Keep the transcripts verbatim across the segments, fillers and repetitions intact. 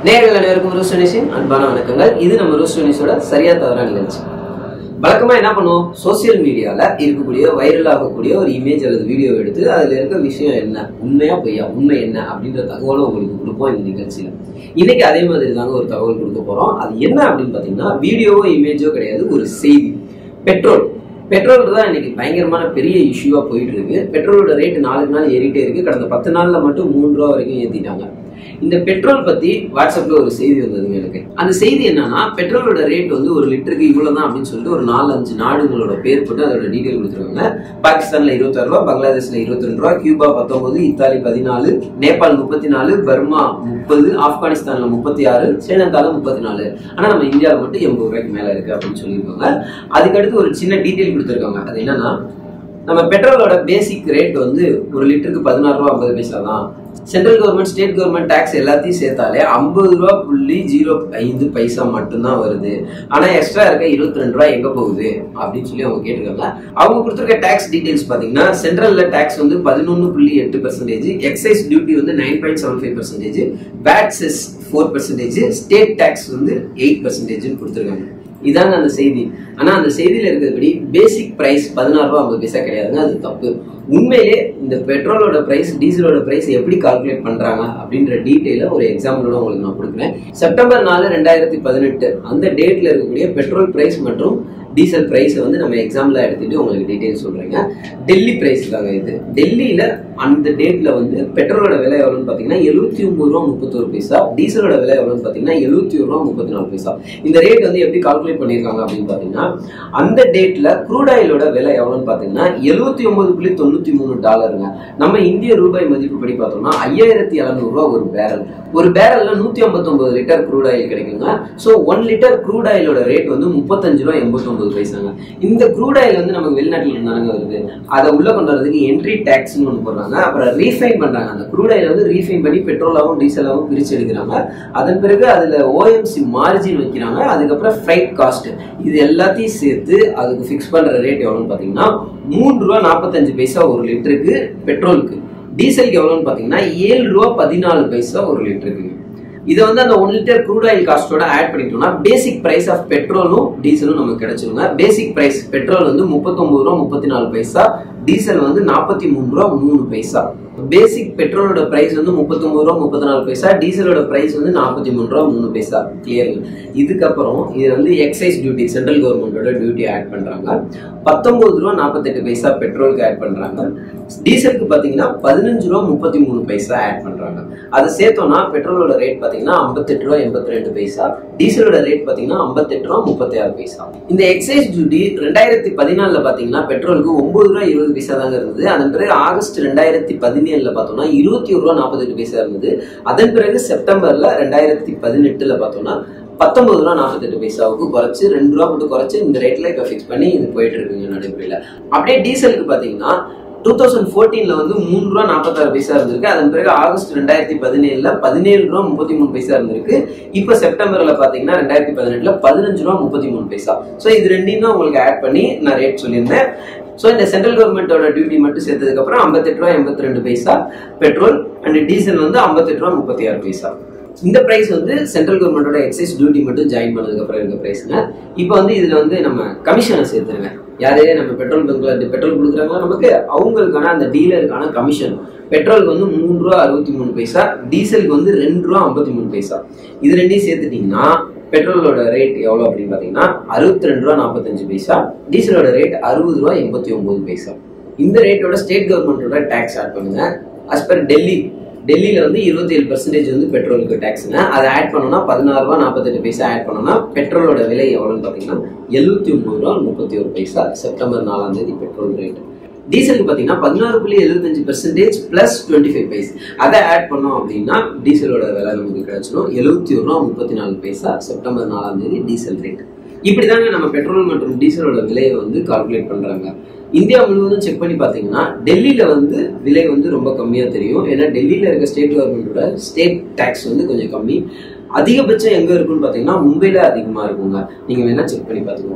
நேயர்கள் அனைவருக்கும் ரோஸ்ட் நியூஸின் அன்பான வணக்கங்கள். இது நம்ம ரோஸ்ட் நியூஸோட சரியா தவறா நிகழ்ச்சி. வழக்கமா என்ன பண்ணுவோம், சோசியல் மீடியால இருக்கக்கூடிய வைரல் ஆகக்கூடிய ஒரு இமேஜ் அல்லது வீடியோ எடுத்து அதுல இருக்க விஷயம் என்ன, உண்மையா பொய்யா, உண்மை என்ன அப்படின்ற தகவலை உங்களுக்கு கொடுப்போம் இந்த நிகழ்ச்சியில. இன்னைக்கு அதே மாதிரி தாங்க ஒரு தகவல் கொடுக்க போறோம். அது என்ன அப்படின்னு பாத்தீங்கன்னா, வீடியோவோ இமேஜோ கிடையாது, ஒரு செய்தி. பெட்ரோல் பெட்ரோல் தான் இன்னைக்கு பயங்கரமான பெரிய இஷ்யூவா போயிட்டு இருக்கு. பெட்ரோலோட ரேட் நாளுக்கு நாள் ஏறிட்டே இருக்கு. கடந்த பத்து நாள்ல மட்டும் மூன்று ரூபா வரைக்கும் ஏத்திட்டாங்க. இந்த பெட்ரோல் பத்தி வாட்ஸ்அப்ல ஒரு செய்தி வந்ததுங்க எனக்கு. அந்த செய்தி என்னன்னா, பெட்ரோலோட ரேட் வந்து ஒரு லிட்டருக்கு இவ்வளவுதான் அப்படின்னு சொல்லிட்டு ஒரு நாலு அஞ்சு நாடுகளோட பேர் போட்டு அதோட டீடைல் கொடுத்துருக்காங்க. பாகிஸ்தான்ல இருபத்தி ஆறு ரூபா, பங்களாதேஷ்ல இருபத்தி ரெண்டு ரூபா, கியூபா பத்தொன்பது, இத்தாலி பதினாலு, நேபாள் முப்பத்தி நாலு, பர்மா முப்பது, ஆப்கானிஸ்தான்ல முப்பத்தி ஆறு, ஸ்ரீலங்கால முப்பத்தி நாலு. ஆனா நம்ம இந்தியாவில மட்டும் எண்பது ரூபாய்க்கு மேல இருக்கு அப்படின்னு சொல்லியிருக்காங்க. அதுக்கடுத்து ஒரு சின்ன டீடைல் கொடுத்துருக்காங்க. அது என்னன்னா, நம்ம பெட்ரோலோட பேசிக் ரேட் வந்து ஒரு லிட்டருக்கு பதினாறு ரூபா ஐம்பது பைசா தான். Central government, state government tax எல்லாத்தையும் சேர்த்தாலே ஐம்பது ரூபா புள்ளி ஜீரோ ஐந்து பைசா மட்டும்தான் வருது. ஆனா எக்ஸ்ட்ரா இருக்க இருபத்தி ரெண்டு ரூபாய் எங்க போகுது அப்படின்னு சொல்லி அவங்க கேட்டிருக்காங்க. அவங்க கொடுத்துருக்க டாக்ஸ் டீடைல்ஸ் பாத்தீங்கன்னா, சென்ட்ரல்ல டாக்ஸ் வந்து பதினொன்னு புள்ளி எட்டு பர்சன்டேஜ், எக்ஸைஸ் டியூட்டி வந்து nine point seven five percentage, VAT cess four percentage, state tax வந்து எயிட் பர்சன்டேஜ் கொடுத்துருக்காங்க. இதாங்க அந்த செய்தி. ஆனா அந்த செய்தியில இருக்கிறபடி பேசிக் பிரைஸ் பதினாறு ரூபாய் ஐம்பது பைசா கிடையாதுங்க, அது தப்பு. உண்மையிலே இந்த பெட்ரோலோட பிரைஸ், டீசலோட பிரைஸ் எப்படி கால்குலேட் பண்றாங்க அப்படின்ற டீடைல ஒரு எக்ஸாம்பிளோட உங்களுக்கு நான் கொடுக்குறேன். செப்டம்பர் நாலு ரெண்டாயிரத்தி பதினெட்டு அந்த டேட்ல இருக்கக்கூடிய பெட்ரோல் பிரைஸ் மற்றும் டீசல் பிரைஸ் வந்து நம்ம எக்ஸாம்பிளா எடுத்துட்டு உங்களுக்கு டீடைல் சொல்றேங்க. டெல்லி பிரைஸ் தாங்க இது. டெல்லியில அந்த டேட்ல வந்து பெட்ரோலோட விலை எவ்வளவுன்னு பாத்தீங்கன்னா எழுபத்தி ஒன்பது ரூபா முப்பத்தோரு பைசா, டீசலோட விலை எவ்வளவுன்னு பாத்தீங்கன்னா எழுபத்தி ஒரு ரூபா முப்பத்தி நாலு பைசா. இந்த ரேட் வந்து எப்படி கால்குலேட் பண்ணிருக்காங்க அப்படின்னு பாத்தீங்கன்னா, அந்த டேட்ல க்ரூட் ஆயிலோட விலை எவ்வளவுன்னு பாத்தீங்கன்னா எழுபத்தி ஒன்பது புள்ளி தொண்ணூத்தி மூணு டாலருங்க. நம்ம இந்திய ரூபாய் மதிப்பு படி பார்த்தோம்னா ஐயாயிரத்தி எழுநூறு ரூபா ஒரு பேரல். ஒரு பேரல்ல நூத்தி ஐம்பத்தி ஒன்பது லிட்டர் க்ரூட் ஆயில் கிடைக்குங்க. சோ ஒன் லிட்டர் க்ரூட் ஆயிலோட ரேட் வந்து முப்பத்தஞ்சு ரூபா எண்பத்தி ஒன்பது பைசாங்க. இந்த க்ரூட் ஆயில் வந்து நமக்கு வெளிநாட்டுல இருந்தாங்க வருது. அதை உள்ள கொண்டு வரதுக்கு என்ட்ரி டாக்ஸ்னு ஒன்று போடுறாங்க. அப்புறம் ரீஃபைன் பண்றாங்க. அந்த க்ரூட் ஆயில் வந்து ரீஃபைன் பண்ணி பெட்ரோலாவும் டீசலாவும் பிரிச்சு எடுக்கிறாங்க. அதன் பிறகு அதுல ஓஎம்சி மார்ஜின் வைக்கிறாங்க. அதுக்கப்புறம் ஃப்ரைட் காஸ்ட், இது எல்லாத்தையும் சேர்த்து அதுக்கு பிக்ஸ் பண்ற ரேட் எவ்வளவுன்னு பாத்தீங்கன்னா மூன்று ரூபா நாற்பத்தஞ்சு பைசா ஒரு லிட்டருக்கு பெட்ரோலுக்கு. டீசலுக்கு எவ்வளவுன்னு பாத்தீங்கன்னா ஏழு ரூபா பதினாலு பைசா ஒரு லிட்டருக்கு. இதை வந்து அந்த ஒன் லிட்டர் க்ரூட் ஆயில் காஸ்டோட ஆட் பண்ணிட்டோம்னா பேசிக் பிரைஸ் ஆஃப் பெட்ரோலும் டீசலும் நமக்கு கிடைச்சிருங்க. பேசிக் பிரைஸ் பெட்ரோல் வந்து முப்பத்தி ஒன்பது ரூபா முப்பத்தி நாலு பைசா, டீசல் வந்து நாற்பத்தி மூணு ரூபா மூணு பைசா. பேசிக் பெட்ரோலோட பிரைஸ் வந்து முப்பத்தி ஒன்பது ரூபா முப்பத்தி நாலு பைசா, டீசலோட பிரைஸ் வந்து நாற்பத்தி மூணு ரூபா மூணு பைசா. கிளியர். இதுக்கப்புறம் இது வந்து எக்ஸைஸ் டியூட்டி, சென்ட்ரல் கவர்மெண்டோட டியூட்டி ஆட் பண்றாங்க. பத்தொன்பது ரூபா நாற்பத்தி எட்டு பைசா பெட்ரோலுக்கு ஆட் பண்றாங்க. டீசலுக்கு பாத்தீங்கன்னா பதினஞ்சு ரூபா முப்பத்தி மூணு பைசா ஆட் பண்றாங்க. அதை சேர்த்தோம்னா பெட்ரோலோட ரேட் பாத்தீங்கன்னா ஐம்பத்தி எட்டு ரூபா எண்பத்தி ரெண்டு பைசா, டீசலோட ரேட் பாத்தீங்கன்னா ஐம்பத்தி எட்டு ரூபா முப்பத்தி ஆறு பைசா. இந்த எக்ஸைஸ் டியூட்டி ரெண்டாயிரத்தி பதினாலுல பாத்தீங்கன்னா பெட்ரோலுக்கு ஒன்பது ரூபா இருபது பைசா தாங்க இருந்தது. அதன் பிறகு ஆகஸ்ட் ரெண்டாயிரத்தி பதினேழுல பார்த்தோம்னா இருபத்தி ஒரு ரூபா நாற்பத்தி எட்டு பைசா இருந்தது. அதன் பிறகு செப்டம்பர்ல ரெண்டாயிரத்தி பதினெட்டுல பார்த்தோம்னா பத்தொன்பது ரூபா நாற்பத்தி எட்டு பைசாவுக்கு குறைச்சு ரெண்டு ரூபா மட்டும் குறைச்சு இந்த ரேட்ல இப்ப பிக்ஸ் பண்ணி இது போயிட்டு இருக்குங்க நடைமுறையில. அப்படியே டீசலுக்கு பாத்தீங்கன்னா டூ தௌசண்ட் போர்டீன்ல வந்து மூணு ரூபா நாற்பத்தி ஆறு பைசா இருந்திருக்கு. அதன் பிறகு ஆகஸ்ட் ரெண்டாயிரத்தி பதினேழுல பதினேழு ரூபா முப்பத்தி மூணு பைசா இருந்திருக்கு. இப்ப செப்டம்பர்ல பாத்தீங்கன்னா ரெண்டாயிரத்தி பதினெட்டுல பதினஞ்சு ரூபா முப்பத்தி மூணு பைசா. சோ இது ரெண்டையும் தான் உங்களுக்கு ஆட் பண்ணி நான் ரேட் சொல்லியிருந்தேன். சோ இந்த சென்ட்ரல் கவர்மெண்டோட டியூட்டி மட்டும் சேர்த்ததுக்கு அப்புறம் ஐம்பத்தி எட்டு ரூபா எண்பத்தி ரெண்டு பைசா பெட்ரோல் அண்ட் டீசல் வந்து ஐம்பத்தி எட்டு ரூபா முப்பத்தி ஆறு பைசா. இந்த பிரைஸ் வந்து சென்ட்ரல் கவர்மெண்டோட எக்ஸைஸ் டியூட்டி மட்டும் ஜாயின் பண்ணதுக்கு அப்புறம் இருக்க பிரைஸ்ங்க. இப்போ வந்து இதுல வந்து நம்ம கமிஷனை சேர்த்துருங்க. யாரே நம்ம பெட்ரோல் பங்க்ல பெட்ரோல் கொடுக்குறாங்களோ நமக்கு அவங்களுக்கான அந்த டீலருக்கான கமிஷன் பெட்ரோலுக்கு வந்து மூணு ரூபா அறுபத்தி மூணு பைசா, டீசலுக்கு வந்து ரெண்டு ரூபா ஐம்பத்தி மூணு பைசா. இது ரெண்டையும் சேர்த்துட்டீங்கன்னா பெட்ரோலோட ரேட் எவ்வளவு அப்படின்னு பாத்தீங்கன்னா அறுபத்தி ரெண்டு ரூபா நாற்பத்தஞ்சு பைசா, டீசலோட ரேட் அறுபது ரூபா எண்பத்தி ஒன்பது பைசா. இந்த ரேட்டோட ஸ்டேட் கவர்மெண்டோட டாக்ஸ் ஆட் பண்ணுங்க. அஸ் பர் டெல்லி, டெல்லியில வந்து இருபத்தி ஏழு பர்சன்டேஜ் வந்து பெட்ரோலுக்கு டாக்ஸ்ங்க. அதை ஆட் பண்ணோம்னா பதினாறு ரூபா நாற்பத்தி எட்டு பைசா ஆட் பண்ணோம்னா பெட்ரோலோட விலை எவ்வளவுன்னு பாத்தீங்கன்னா எழுபத்தி ஒன்பது ரூபா முப்பத்தி ஒரு பைசா செப்டம்பர் நாலாம் தேதி பெட்ரோல் ரேட். டீசலுக்கு பாத்தீங்கன்னா பதினாறு புள்ளி எழுபத்தஞ்சு percentage plus twenty five paise அதை ஆட் பண்ணோம் அப்படின்னா டீசலோட விலை நமக்கு கிடைச்சிடும் எழுபத்தி ஒரு ரூபா முப்பத்தி நாலு பைசா செப்டம்பர் நாலாம் தேதி டீசல் ரேட். இப்படிதாங்க நம்ம பெட்ரோல் மற்றும் டீசலோட விலையை வந்து கால்குலேட் பண்றாங்க. இந்தியா முழுவதும் செக் பண்ணி பாத்தீங்கன்னா டெல்லியில வந்து விலை வந்து ரொம்ப கம்மியா தெரியும். ஏன்னா டெல்லியில இருக்க ஸ்டேட் கவர்மெண்டோட ஸ்டேட் டாக்ஸ் வந்து கொஞ்சம் கம்மி. அதிகபட்சம் எங்க இருக்குன்னு பாத்தீங்கன்னா மும்பைல அதிகமா இருக்குங்க. நீங்க வேணா செக் பண்ணி பாத்துக்கோங்க.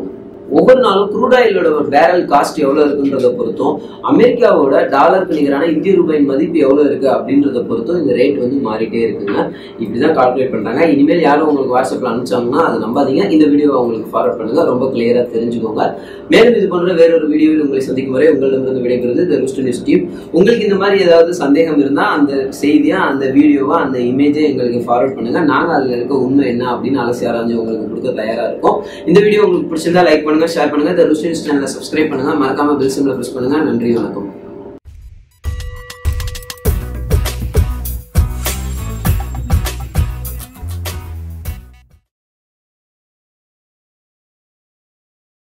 ஒவ்வொரு நாளும் குரூட் ஆயிலோட ஒரு பேரல் காஸ்ட் எவ்வளவு இருக்குன்றத பொறுத்தும் அமெரிக்காவோட டாலருக்கு நிகரான இந்திய ரூபாயின் மதிப்பு எவ்வளவு இருக்கு அப்படின்றத பொறுத்தும் இந்த ரேட் வந்து மாறிட்டே இருக்குங்க. இப்படிதான் கால்குலேட் பண்றாங்க. இனிமேல் யாரும் உங்களுக்கு வாட்ஸ்அப்ல அனுப்பிச்சாங்கன்னா அதை நம்பாதீங்க. இந்த வீடியோவை உங்களுக்கு ஃபார்வர்ட் பண்ணுங்க, ரொம்ப கிளியரா தெரிஞ்சுக்கோங்க. மேலும் இது போன்ற வேறொரு வீடியோவில் உங்களை சந்திக்கும் வரை உங்களிடமிருந்து விடைபெறுவது தி ரூஸ்டர் நியூஸ் டீம். உங்களுக்கு இந்த மாதிரி ஏதாவது சந்தேகம் இருந்தா அந்த செய்தியா அந்த வீடியோவா அந்த இமேஜை எங்களுக்கு ஃபார்வர்ட் பண்ணுங்க. நாங்க அதுல இருக்க உண்மை என்ன அப்படின்னு அலசி ஆராய்ஞ்சு உங்களுக்கு கொடுக்க தயாரா இருக்கும். இந்த வீடியோ உங்களுக்கு பிடிச்சிருந்தா லைக் பண்ணுங்க, ஷேர் பண்ணுங்க, தி ரூஸ்டர் நியூஸ் சேனலை சப்ஸ்கிரைப் பண்ணுங்க, மறக்காம பெல் சிம்பலை பிரஸ் பண்ணுங்க. நன்றி, வணக்கம்.